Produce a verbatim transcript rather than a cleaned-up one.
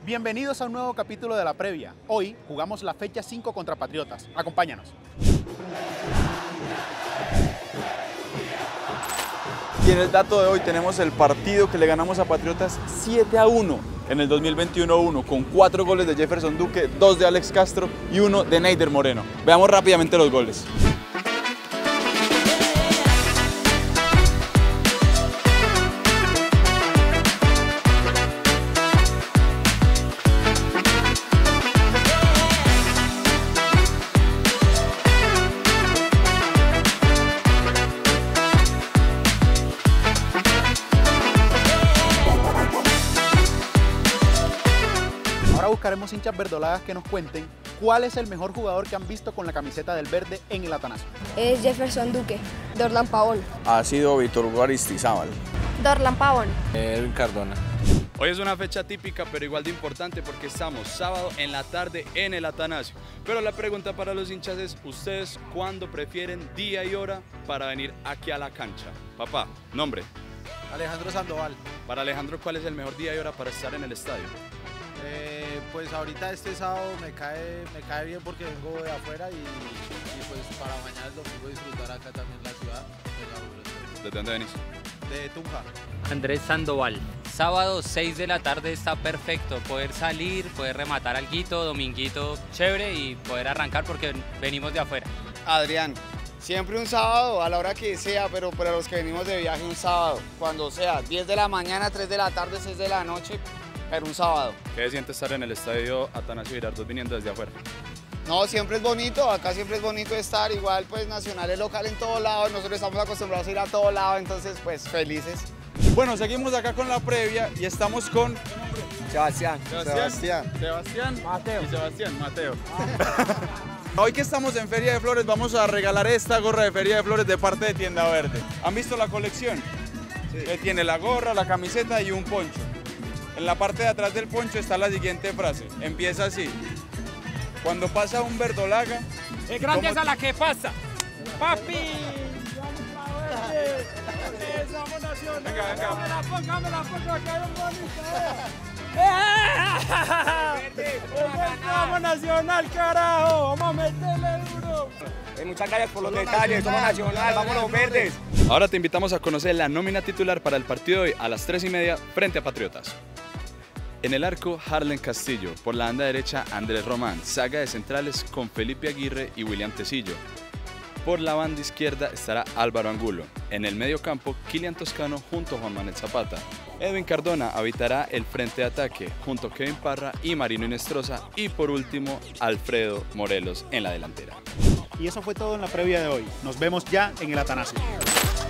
Bienvenidos a un nuevo capítulo de La Previa. Hoy jugamos la fecha cinco contra Patriotas. Acompáñanos. Y en el dato de hoy tenemos el partido que le ganamos a Patriotas siete a uno en el dos mil veintiuno uno, con cuatro goles de Jefferson Duque, dos de Alex Castro y uno de Neider Moreno. Veamos rápidamente los goles. Ahora buscaremos hinchas verdolagas que nos cuenten cuál es el mejor jugador que han visto con la camiseta del verde en el Atanasio. Es Jefferson Duque, Dorlan Pavón. Ha sido Víctor Hugo Aristizábal. Dorlan Pavón. Edwin Cardona. Hoy es una fecha típica, pero igual de importante porque estamos sábado en la tarde en el Atanasio. Pero la pregunta para los hinchas es, ¿ustedes cuándo prefieren día y hora para venir aquí a la cancha? Papá, nombre. Alejandro Sandoval. Para Alejandro, ¿cuál es el mejor día y hora para estar en el estadio? Eh, pues ahorita este sábado me cae, me cae bien porque vengo de afuera y, y pues para mañana el domingo disfrutar acá también la ciudad de la ¿Desde dónde venís? de Tunja. Andrés Sandoval. Sábado seis de la tarde está perfecto, poder salir, poder rematar alguito, dominguito chévere y poder arrancar porque venimos de afuera. Adrián, siempre un sábado a la hora que sea, pero para los que venimos de viaje un sábado, cuando sea, diez de la mañana, tres de la tarde, seis de la noche, pero un sábado. ¿Qué siente estar en el estadio Atanasio Girardot viniendo desde afuera? No, siempre es bonito, acá siempre es bonito estar, igual pues Nacional es local en todos lados, nosotros estamos acostumbrados a ir a todos lados, entonces pues felices. Bueno, seguimos acá con la previa y estamos con Sebastián. Sebastián. Sebastián. Mateo. Y Sebastián, Mateo. Hoy que estamos en Feria de Flores vamos a regalar esta gorra de Feria de Flores de parte de Tienda Verde. ¿Han visto la colección? Sí. Que tiene la gorra, la camiseta y un poncho. En la parte de atrás del poncho está la siguiente frase. Empieza así. Cuando pasa un verdolaga... ¡Es grande esa la que pasa! ¡Papi! Venga, venga. ¡Vamos Nacional, carajo! ¡Vamos a meterle duro! Muchas gracias por los detalles, somos Nacional, vamos los verdes. Ahora te invitamos a conocer la nómina titular para el partido de hoy a las tres y media frente a Patriotas. En el arco, Harlen Castillo. Por la banda derecha, Andrés Román. Saga de centrales con Felipe Aguirre y William Tecillo. Por la banda izquierda estará Álvaro Angulo. En el medio campo, Kilian Toscano junto a Juan Manuel Zapata. Edwin Cardona habitará el frente de ataque junto a Kevin Parra y Marino Inestrosa. Y por último, Alfredo Morelos en la delantera. Y eso fue todo en la previa de hoy. Nos vemos ya en el Atanasio.